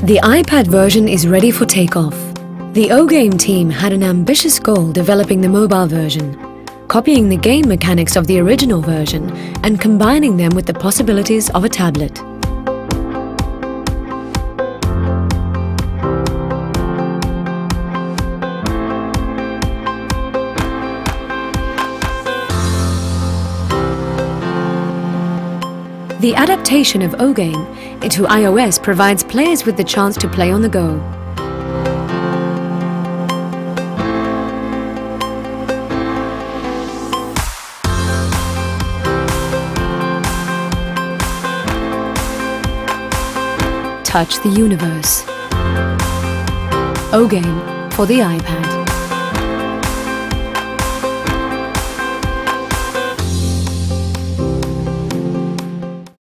The iPad version is ready for takeoff. The OGame team had an ambitious goal developing the mobile version, copying the game mechanics of the original version and combining them with the possibilities of a tablet. The adaptation of OGame into iOS provides players with the chance to play on the go. Touch the universe. OGame for the iPad.